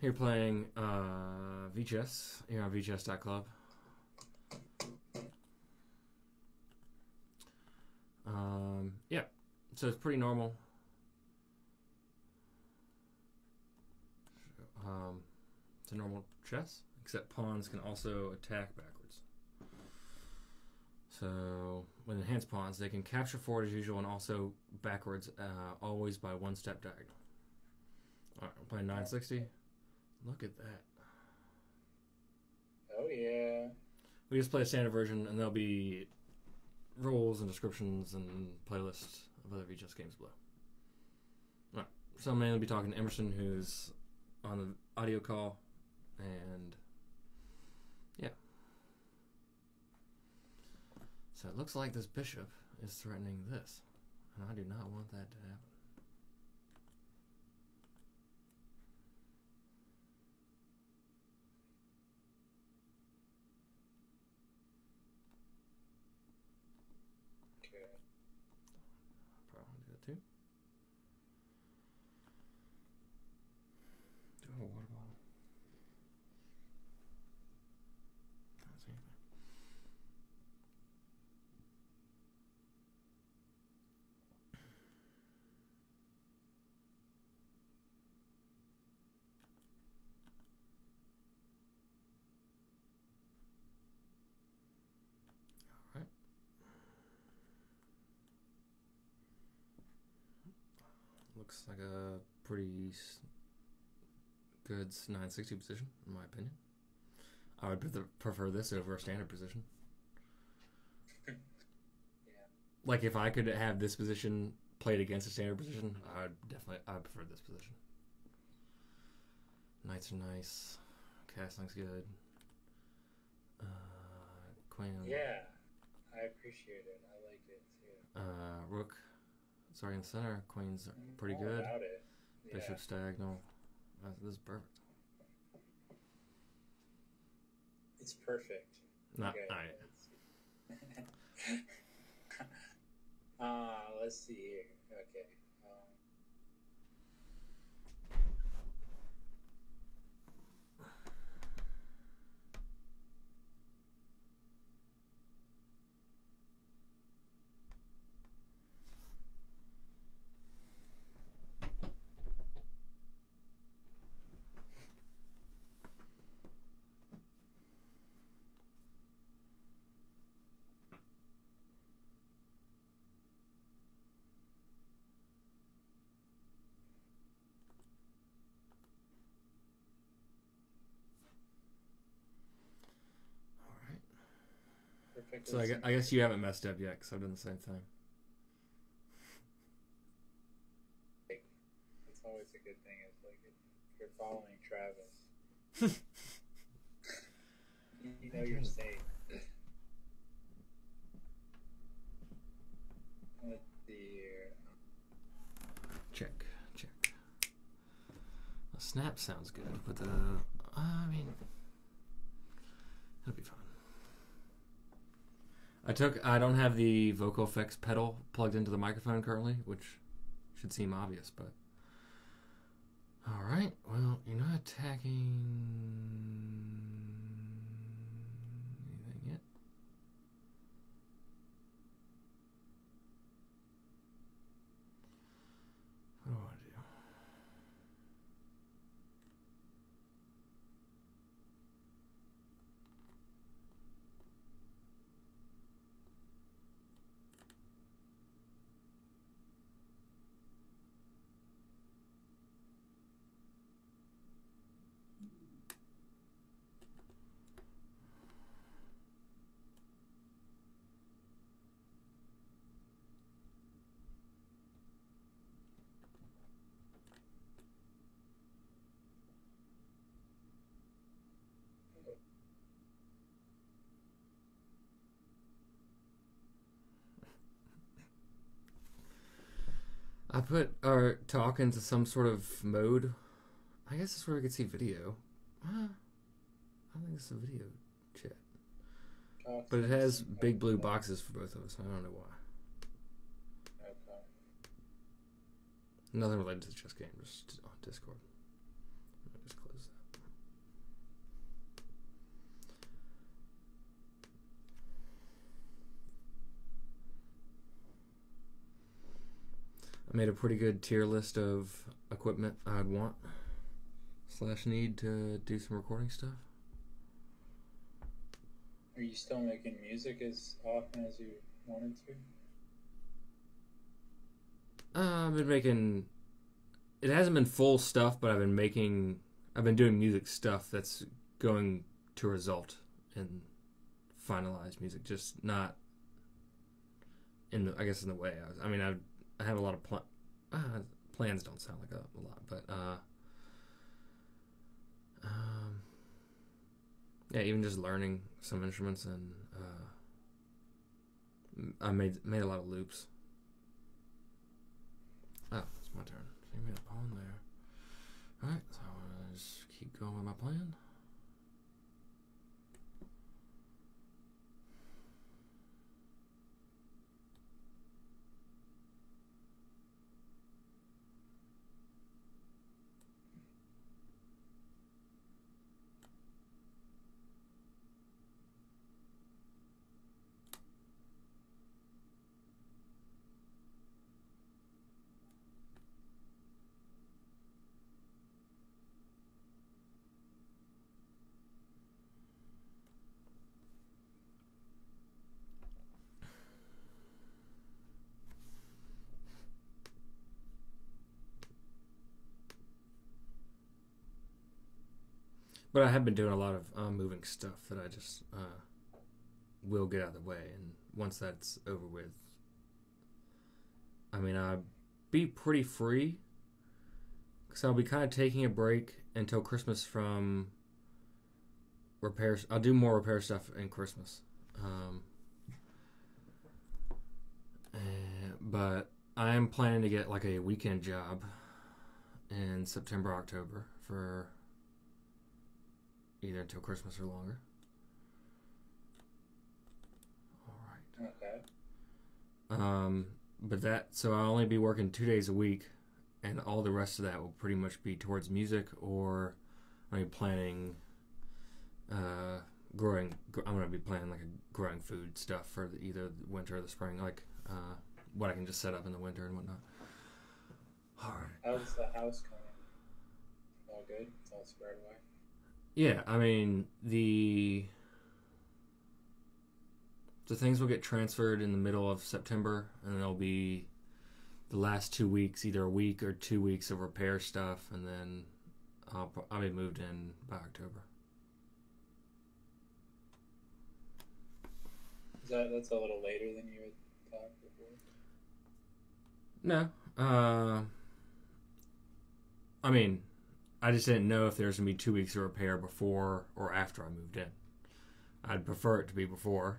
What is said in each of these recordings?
Here playing VChess here on vchess.club. Yeah, so it's pretty normal. It's a normal chess, except pawns can also attack backwards. So with enhanced pawns, they can capture forward as usual and also backwards, always by one step diagonal. All right, we're playing 960. Look at that. Oh yeah. We just play a standard version, and there'll be rules and descriptions and playlists of other VChess games below. All right, so I'm mainly be talking to Emerson, who's on the audio call, and yeah. So it looks like this bishop is threatening this, and I do not want that to happen. Okay. Probably do that too. Do I have a water bottle? I don't see anything. All right. Looks like a pretty good 960 position, in my opinion. I would prefer this over a standard position. Yeah. Like if I could have this position played against a standard position, I'd prefer this position. Knights are nice. Castling's good. Queen. Yeah. I appreciate it. I like it too. Rook. Sorry, in the center. Queen's pretty All good. about it. Yeah. Bishop's diagonal. This is perfect. It's perfect. No, Okay, I, let's see here. Okay. all right. Perfect. So I guess you haven't messed up yet, because I've done the same thing. It's always a good thing. It's like if you're following Travis, you know you're safe. Let's see here. Check. The snap sounds good, but I mean, it'll be fun. I don't have the vocal effects pedal plugged into the microphone currently, which should seem obvious, but all right. Well, you're not attacking anything yet. What do I want to do? I put our talk into some sort of mode. I guess that's where we could see video. I don't think it's a video chat. But it has big blue boxes for both of us. I don't know why. Okay. Nothing related to the chess game, just on Discord. Just close that. I made a pretty good tier list of equipment I'd want / need to do some recording stuff. Are you still making music as often as you wanted to? I've been making. It hasn't been full stuff, but I've been doing music stuff that's going to result in finalized music, just not in the, I guess in the way I mean, I have a lot of plans. Don't sound like a lot, but yeah, even just learning some instruments, and I made a lot of loops. Oh, it's my turn. So you made a pawn there. Alright, so I'm gonna just keep going with my plan. But I have been doing a lot of moving stuff that I just will get out of the way, and once that's over with, I mean, I'll be pretty free, because I'll be kind of taking a break until Christmas from repairs. I'll do more repair stuff in Christmas, but I am planning to get like a weekend job in September, October for either until Christmas or longer. All right. Okay. But so I'll only be working 2 days a week, and all the rest of that will pretty much be towards music, or planning, growing. I'm gonna be planning like a growing food stuff for either the winter or the spring, like what I can just set up in the winter and whatnot. All right. How's the house coming? All good? It's all squared away? Yeah, I mean, the things will get transferred in the middle of September, and there'll be the last 2 weeks, either a week or 2 weeks of repair stuff, and then I'll be moved in by October. That's a little later than you had thought before? No. I mean, I just didn't know if there's going to be 2 weeks of repair before or after I moved in. I'd prefer it to be before.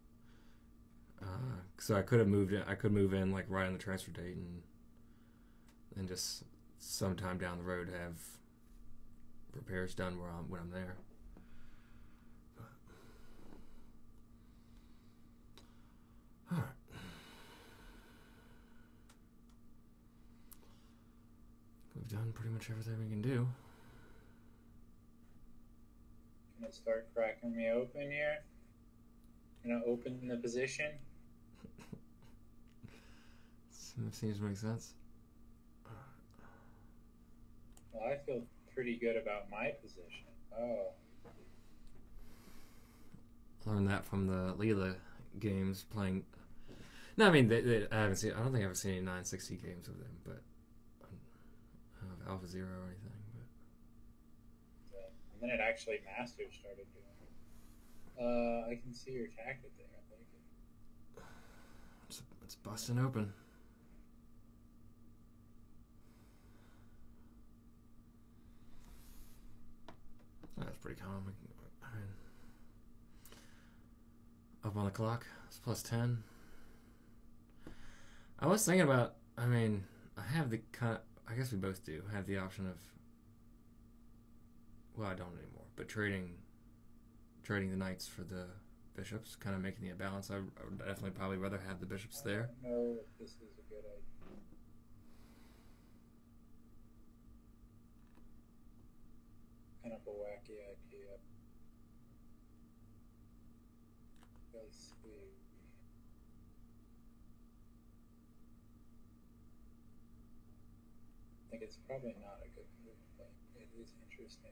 So I could have moved in. I could move in like right on the transfer date, and just sometime down the road have repairs done when I'm there. All right. We've done pretty much everything we can do. Gonna start cracking me open here. Gonna open the position. Seems to make sense. Well, I feel pretty good about my position. Oh. Learned that from the Leela games playing. No, I mean I haven't seen. I don't think I've seen any 960 games of them, but Alpha Zero or anything. But and then it actually Masters started doing it. I can see your tactic there. I like it. It's busting open. That's pretty common. I mean, up on the clock. It's plus 10. I was thinking about. I mean, I have the kind. I guess we both do have the option of. Well, I don't anymore. But trading the knights for the bishops, kind of making the balance. I would definitely probably rather have the bishops there. I don't know if this is a good idea. up a wacky idea. Let's see. I think it's probably not a good move, but it is interesting.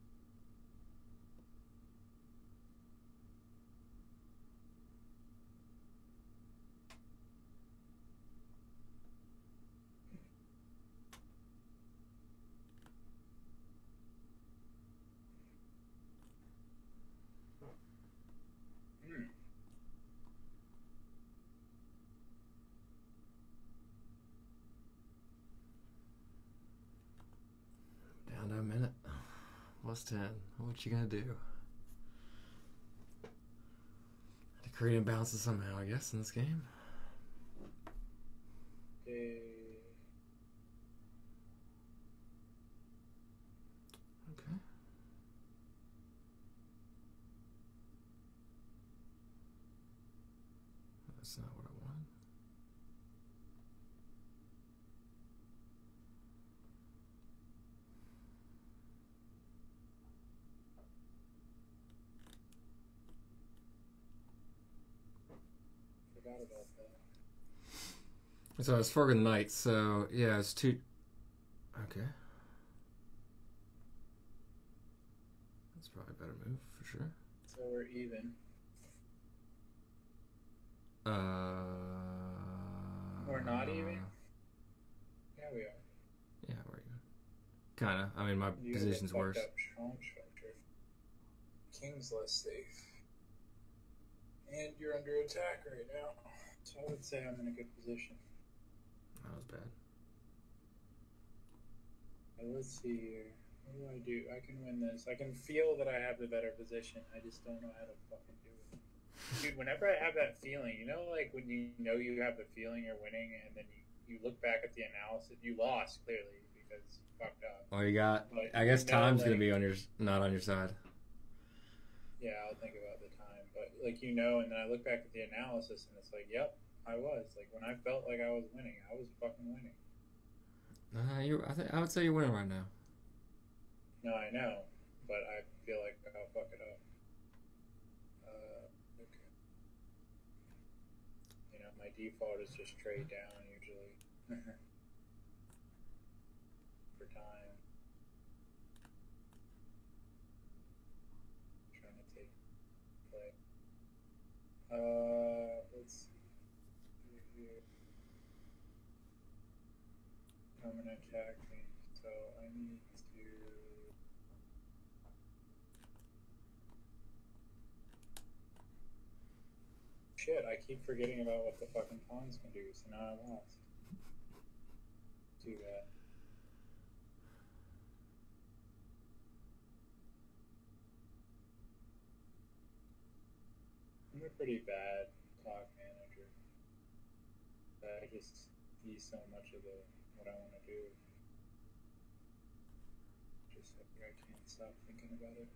Down to a minute. Plus 10. What you gonna do? To create imbalances somehow, I guess, in this game. Okay. Okay. That's not what I wanted. Forgot about that. So it's Forgotten Knights, so yeah, it's two. Okay. That's probably a better move, for sure. So we're even. We're not even? Yeah, we are. Yeah, we're even. Kinda. I mean, my You position's get fucked worse. up strong structure. King's less safe. And you're under attack right now. So I would say I'm in a good position. That was bad. Let's see here. What do I do? I can win this. I can feel that I have the better position. I just don't know how to fucking do it. Dude, whenever I have that feeling, you know, like when you know you have the feeling you're winning and then you look back at the analysis, you lost clearly because you fucked up. Well, you got. But I guess you know, time's like, gonna be on your, not on your side. Yeah, I'll think about the time. But, like, you know, and then I look back at the analysis and it's like, yep, I was. Like, when I felt like I was winning, I was fucking winning. I would say you're winning right now. No, I know. But I feel like I'll fuck it up. Okay. You know, my default is just trade down usually. For time. Trying to take play. Let's see. Here. I'm gonna attack me, so I need to. Shit, I keep forgetting about what the fucking pawns can do, so now I lost. Too bad. I'm a pretty bad clock manager. I just see so much of what I want to do. Just like I can't stop thinking about it.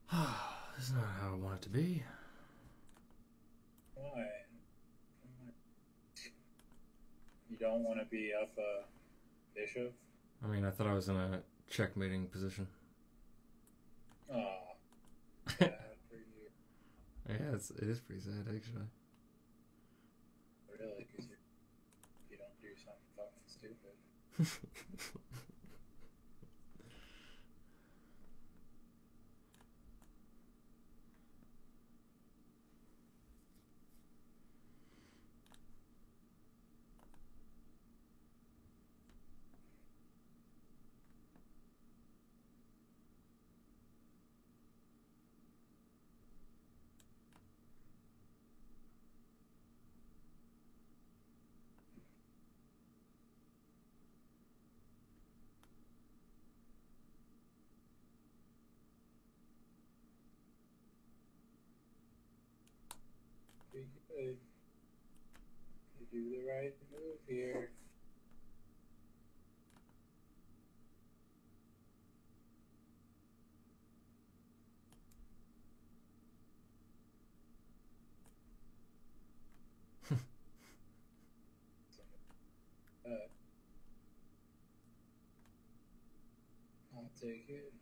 This is not how I want it to be. Why? You don't want to be up a bishop? I mean, I thought I was in a checkmating position. Oh, bad for you. Yeah, it is pretty sad, actually. Really, because you don't do something fucking stupid. Be good. You do the right move here. I'll take it.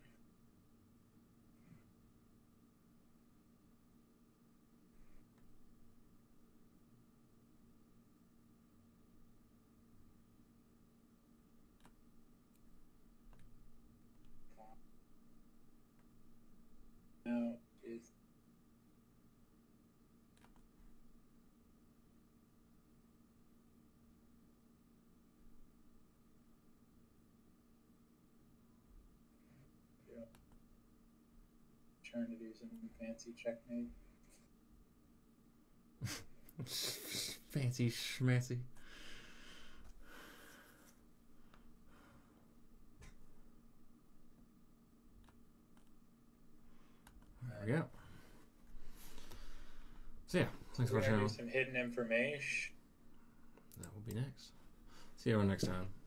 Now is trying to do some fancy checkmate. Fancy schmancy. There we go. So yeah, thanks for We're gonna watching. do some hidden information. That will be next. See you all next time.